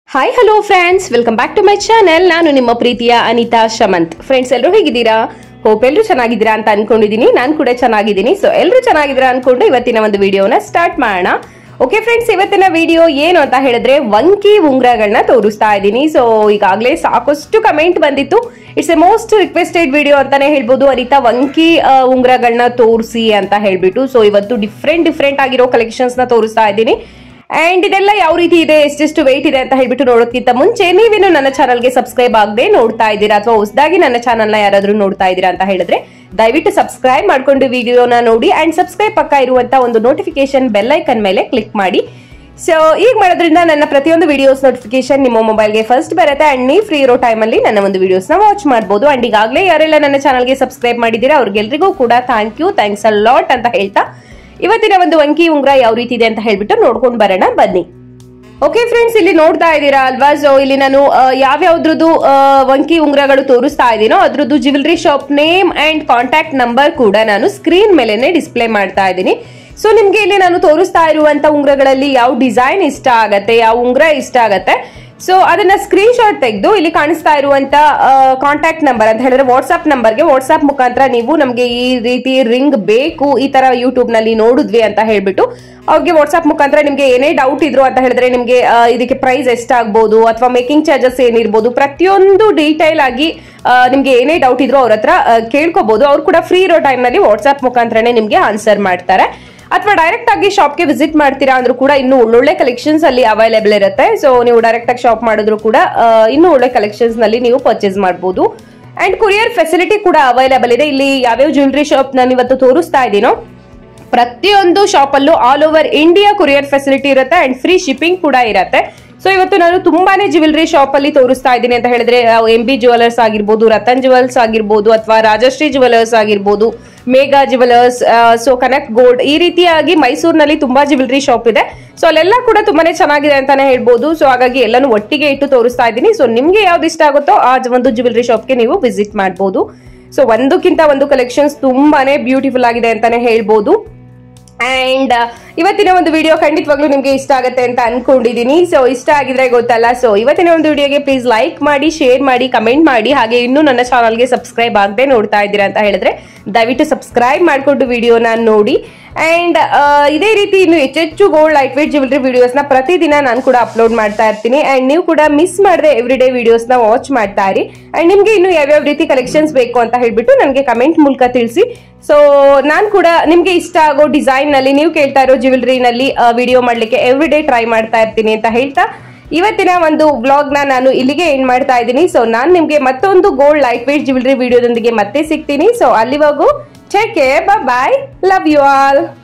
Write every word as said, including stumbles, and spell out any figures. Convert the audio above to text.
Hi hello friends, welcome back to my channel. ನಾನು ನಿಮ್ಮ ಪ್ರೀತಿಯ ಅನಿತಾ ಶಮಂತ್. ಫ್ರೆಂಡ್ಸ್, ಎಲ್ಲರೂ ಹೇಗಿದ್ದೀರಾ? ಹೋಪ್ ಎಲ್ಲರೂ ಚೆನ್ನಾಗಿದ್ದೀರಾ ಅಂತ ಅನ್ಕೊಂಡಿದೀನಿ. ನಾನು ಕೂಡ ಚೆನ್ನಾಗಿದ್ದೀನಿ. ಸೊ ಎಲ್ಲರೂ ಚೆನ್ನಾಗಿದ್ದೀರಾ ಅನ್ಕೊಂಡು ಇವತ್ತಿನ ಒಂದು ವಿಡಿಯೋನ ಸ್ಟಾರ್ಟ್ ಮಾಡೋಣ. ಓಕೆ ಫ್ರೆಂಡ್ಸ್, ಇವತ್ತಿನ ವಿಡಿಯೋ ಏನು ಅಂತ ಹೇಳಿದ್ರೆ ವಂಕಿ ಉಂಗ್ರಗಳನ್ನ ತೋರಿಸ್ತಾ ಇದ್ದೀನಿ. ಸೊ ಈಗಾಗಲೇ ಸಾಕಷ್ಟು ಕಮೆಂಟ್ ಬಂದಿತ್ತು. It's a most requested video ಅಂತಾನೆ ಹೇಳ್ಬೋದು. ಅನಿತಾ ವಂಕಿ ಉಂಗ್ರಗಳನ್ನ ತೋರಿಸಿ ಅಂತ ಹೇಳ್ಬಿಟ್ಟು. ಸೊ ಇವತ್ತು ಡಿಫ್ರೆಂಟ್ ಡಿಫ್ರೆಂಟ್ ಆಗಿರೋ ಕಲೆಕ್ಷನ್ಸ್ ನ ತೋರಿಸ್ತಾ ಇದ್ದೀನಿ. ಅಂಡ್ ಇದೆಲ್ಲ ಯಾವ ರೀತಿ ಇದೆ, ಎಷ್ಟೆಷ್ಟು ವೆಯ್ಟ್ ಇದೆ ಅಂತ ಹೇಳ್ಬಿಟ್ಟು ನೋಡೋದಕ್ಕಿಂತ ಮುಂಚೆ ನೀವೇನು ನನ್ನ ಚಾನಲ್ಗೆ ಸಬ್ಸ್ಕ್ರೈಬ್ ಆಗದೆ ನೋಡ್ತಾ ಇದ್ದೀರಾ ಅಥವಾ ಹೊಸದಾಗಿ ನನ್ನ ಚಾನಲ್ನ ಯಾರಾದ್ರೂ ನೋಡ್ತಾ ಇದ್ದೀರಾ ಅಂತ ಹೇಳಿದ್ರೆ ದಯವಿಟ್ಟು ಸಬ್ಸ್ಕ್ರೈಬ್ ಮಾಡ್ಕೊಂಡು ವಿಡಿಯೋನ ನೋಡಿ. ಅಂಡ್ ಸಬ್ಸ್ಕ್ರೈಬ್ ಪಕ್ಕ ಇರುವಂತ ಒಂದು ನೋಟಿಫಿಕೇಶನ್ ಬೆಲ್ ಐಕನ್ ಮೇಲೆ ಕ್ಲಿಕ್ ಮಾಡಿ. ಸೊ ಈಗ ಮಾಡೋದ್ರಿಂದ ನನ್ನ ಪ್ರತಿಯೊಂದು ವಿಡಿಯೋಸ್ ನೋಟಿಫಿಕೇಶನ್ ನಿಮ್ಮ ಮೊಬೈಲ್ಗೆ ಫಸ್ಟ್ ಬರುತ್ತೆ. ಅಂಡ್ ನೀವು ಫ್ರೀ ಇರೋ ಟೈಮಲ್ಲಿ ನನ್ನ ಒಂದು ವಿಡಿಯೋಸ್ನ ವಾಚ್ ಮಾಡಬಹುದು. ಅಂಡ್ ಈಗಾಗಲೇ ಯಾರೆಲ್ಲ ನನ್ನ ಚಾನಲ್ಗೆ ಸಬ್ಸ್ಕ್ರೈಬ್ ಮಾಡಿದ್ದೀರಾ ಅವ್ರಿಗೆಲ್ರಿಗೂ ಕೂಡ thank you, thanks a lot ಅಂತ ಹೇಳ್ತಾ ಇವತ್ತಿನ ಒಂದು ವಂಕಿ ಉಂಗ್ರ ಯಾವ ರೀತಿ ಇದೆ ಅಂತ ಹೇಳ್ಬಿಟ್ಟು ನೋಡ್ಕೊಂಡು ಬರೋಣ ಬನ್ನಿ. ಓಕೆ ಫ್ರೆಂಡ್ಸ್, ಇಲ್ಲಿ ನೋಡ್ತಾ ಇದ್ದೀರಾ ಅಲ್ವಾ? ಸೊ ಇಲ್ಲಿ ನಾನು ಯಾವ್ಯಾವ್ದ್ರದ್ದು ವಂಕಿ ಉಂಗ್ರಗಳು ತೋರಿಸ್ತಾ ಇದ್ದೀನೋ ಅದ್ರದ್ದು jewellery shop name and contact number ಕೂಡ ನಾನು ಸ್ಕ್ರೀನ್ ಮೇಲೆನೆ ಡಿಸ್ಪ್ಲೇ ಮಾಡ್ತಾ ಇದ್ದೀನಿ. ಸೊ ನಿಮ್ಗೆ ಇಲ್ಲಿ ನಾನು ತೋರಿಸ್ತಾ ಇರುವಂತ ಉಂಗ್ರಗಳಲ್ಲಿ ಯಾವ ಡಿಸೈನ್ ಇಷ್ಟ ಆಗತ್ತೆ, ಯಾವ ಉಂಗ್ರ ಇಷ್ಟ ಆಗತ್ತೆ, ಸೊ ಅದನ್ನ ಸ್ಕ್ರೀನ್ ಶಾಟ್ ತೆಗೆದು ಇಲ್ಲಿ ಕಾಣಿಸ್ತಾ ಇರುವಂತ ಕಾಂಟ್ಯಾಕ್ಟ್ ನಂಬರ್ ಅಂತ ಹೇಳಿದ್ರೆ ವಾಟ್ಸ್ಆಪ್ ನಂಬರ್ಗೆ ವಾಟ್ಸ್ಆಪ್ ಮುಖಾಂತರ ನೀವು ನಮ್ಗೆ ಈ ರೀತಿ ರಿಂಗ್ ಬೇಕು, ಈ ತರ ಯೂಟ್ಯೂಬ್ ನಲ್ಲಿ ನೋಡಿದ್ವಿ ಅಂತ ಹೇಳ್ಬಿಟ್ಟು ಅವ್ರಿಗೆ ವಾಟ್ಸ್ಆಪ್ ಮುಖಾಂತರ ನಿಮ್ಗೆ ಏನೇ ಡೌಟ್ ಇದ್ರು ಅಂತ ಹೇಳಿದ್ರೆ ನಿಮ್ಗೆ ಇದಕ್ಕೆ ಪ್ರೈಸ್ ಎಷ್ಟಾಗಬಹುದು ಅಥವಾ ಮೇಕಿಂಗ್ ಚಾರ್ಜಸ್ ಏನಿರ್ಬೋದು ಪ್ರತಿಯೊಂದು ಡೀಟೇಲ್ ಆಗಿ ನಿಮ್ಗೆ ಏನೇ ಡೌಟ್ ಇದ್ರು ಅವ್ರ ಹತ್ರ ಕೇಳ್ಕೋಬಹುದು. ಅವ್ರು ಕೂಡ ಫ್ರೀ ಇರೋ ಟೈಮ್ ನಲ್ಲಿ ವಾಟ್ಸ್ಆಪ್ ಮುಖಾಂತರನೇ ನಿಮ್ಗೆ ಆನ್ಸರ್ ಮಾಡ್ತಾರೆ. ಅಥವಾ ಡೈರೆಕ್ಟ್ ಆಗಿ ಶಾಪ್ಗೆ ವಿಸಿಟ್ ಮಾಡ್ತೀರಾ ಅಂದ್ರೂ ಕೂಡ ಇನ್ನು ಒಳ್ಳೊಳ್ಳೆ ಕಲೆಕ್ಷನ್ಸ್ ಅಲ್ಲಿ ಅವೈಲೇಬಲ್ ಇರುತ್ತೆ. ಸೊ ನೀವು ಡೈರೆಕ್ಟ್ ಆಗಿ ಶಾಪ್ ಮಾಡಿದ್ರು ಕೂಡ ಇನ್ನು ಒಳ್ಳೆ ಕಲೆಕ್ಷನ್ಸ್ ನಲ್ಲಿ ನೀವು ಪರ್ಚೇಸ್ ಮಾಡಬಹುದು. ಅಂಡ್ ಕೊರಿಯರ್ ಫೆಸಿಲಿಟಿ ಕೂಡ ಅವೈಲೇಬಲ್ ಇದೆ. ಇಲ್ಲಿ ಯಾವ್ಯಾವ ಜ್ಯುವೆಲರಿ ಶಾಪ್ ನಾನು ಇವತ್ತು ತೋರಿಸ್ತಾ ಇದ್ದೀನೋ ಪ್ರತಿಯೊಂದು ಶಾಪ್ ಅಲ್ಲೂ all over India courier facility ಇರುತ್ತೆ ಅಂಡ್ ಫ್ರೀ ಶಿಪ್ಪಿಂಗ್ ಕೂಡ ಇರುತ್ತೆ. ಸೊ ಇವತ್ತು ನಾನು ತುಂಬಾನೇ ಜ್ಯುವೆಲರಿ ಶಾಪ್ ಅಲ್ಲಿ ತೋರಿಸ್ತಾ ಇದ್ದೀನಿ ಅಂತ ಹೇಳಿದ್ರೆ ಎಂ ಬಿ ಜ್ಯುವೆಲರ್ಸ್ ಆಗಿರ್ಬೋದು, ರತನ್ ಜ್ಯುವೆಲ್ಸ್ ಆಗಿರ್ಬೋದು, ಅಥವಾ ರಾಜಶ್ರೀ ಜ್ಯುವೆಲರ್ಸ್ ಆಗಿರ್ಬೋದು, Megha jewellers, so Kanak gold, ಈ ರೀತಿಯಾಗಿ ಮೈಸೂರಿನಲ್ಲಿ ತುಂಬಾ ಜ್ಯುವೆಲರಿ ಶಾಪ್ ಇದೆ. ಸೊ ಅಲ್ಲೆಲ್ಲ ಕೂಡ ತುಂಬಾನೇ ಚೆನ್ನಾಗಿದೆ ಅಂತಾನೆ ಹೇಳ್ಬೋದು. ಸೊ ಹಾಗಾಗಿ ಎಲ್ಲಾನು ಒಟ್ಟಿಗೆ ಇಟ್ಟು ತೋರಿಸ್ತಾ ಇದ್ದೀನಿ. ಸೊ ನಿಮ್ಗೆ ಯಾವ್ದು ಇಷ್ಟ ಆಗುತ್ತೋ ಆ ಒಂದು ಜ್ಯುವೆಲರಿ ಶಾಪ್ಗೆ ನೀವು ವಿಸಿಟ್ ಮಾಡಬಹುದು. ಸೊ ಒಂದಕ್ಕಿಂತ ಒಂದು ಕಲೆಕ್ಷನ್ಸ್ ತುಂಬಾನೇ ಬ್ಯೂಟಿಫುಲ್ ಆಗಿದೆ ಅಂತಾನೆ ಹೇಳ್ಬೋದು. ಅಂಡ್ ಇವತ್ತಿನ ಒಂದು ವಿಡಿಯೋ ಖಂಡಿತವಾಗ್ಲೂ ನಿಮ್ಗೆ ಇಷ್ಟ ಆಗುತ್ತೆ ಅಂತ ಅನ್ಕೊಂಡಿದೀನಿ. ಸೊ ಇಷ್ಟ ಆಗಿದ್ರೆ ಗೊತ್ತಲ್ಲ, ಸೊ ಇವತ್ತಿನ ಒಂದು ವಿಡಿಯೋಗೆ ಪ್ಲೀಸ್ ಲೈಕ್ ಮಾಡಿ, ಶೇರ್ ಮಾಡಿ, ಕಮೆಂಟ್ ಮಾಡಿ. ಹಾಗೆ ಇನ್ನೂ ನನ್ನ ಚಾನಲ್ಗೆ ಸಬ್ಸ್ಕ್ರೈಬ್ ಆಗದೆ ನೋಡ್ತಾ ಇದ್ದೀರಾ ಅಂತ ಹೇಳಿದ್ರೆ ದಯವಿಟ್ಟು ಸಬ್ಸ್ಕ್ರೈಬ್ ಮಾಡ್ಕೊಂಡು ವಿಡಿಯೋನ ನೋಡಿ. ಅಂಡ್ ಇದೇ ರೀತಿ ಇನ್ನು ಹೆಚ್ಚೆಚ್ಚು gold light weight jewellery videos ನ ಪ್ರತಿದಿನ ನಾನು ಕೂಡ ಅಪ್ಲೋಡ್ ಮಾಡ್ತಾ ಇರ್ತೀನಿ. ಅಂಡ್ ನೀವು ಕೂಡ ಮಿಸ್ ಮಾಡದೆ ಎವ್ರಿ ಡೇ ವಿಡಿಯೋಸ್ ನ ವಾಚ್ ಮಾಡ್ತಾ ಇರಿ. ಅಂಡ್ ನಿಮ್ಗೆ ಇನ್ನು ಯಾವ್ಯಾವ ರೀತಿ ಕಲೆಕ್ಷನ್ಸ್ ಬೇಕು ಅಂತ ಹೇಳ್ಬಿಟ್ಟು ನನಗೆ ಕಮೆಂಟ್ ಮೂಲಕ ತಿಳಿಸಿ. ಸೊ ನಾನು ಕೂಡ ನಿಮ್ಗೆ ಇಷ್ಟ ಆಗೋ ಡಿಸೈನ್ ನಲ್ಲಿ ನೀವು ಕೇಳ್ತಾ ಇರೋ ಜ್ಯುವೆಲರಿ ನಲ್ಲಿ ವಿಡಿಯೋ ಮಾಡ್ಲಿಕ್ಕೆ ಎವ್ರಿ ಡೇ ಟ್ರೈ ಮಾಡ್ತಾ ಇರ್ತೀನಿ ಅಂತ ಹೇಳ್ತಾ ಇವತ್ತಿನ ಒಂದು ವ್ಲಾಗ್ ನ ನಾನು ಇಲ್ಲಿಗೆ ಎಂಡ್ ಮಾಡ್ತಾ ಇದ್ದೀನಿ. ಸೊ ನಾನು ನಿಮ್ಗೆ ಮತ್ತೊಂದು ಗೋಲ್ಡ್ ಲೈಟ್ ವೇಟ್ ಜ್ಯುವೆಲರಿ ವಿಡಿಯೋದೊಂದಿಗೆ ಮತ್ತೆ ಸಿಗ್ತೀನಿ. ಸೊ ಅಲ್ಲಿವರೆಗೂ take care, bye, love you all.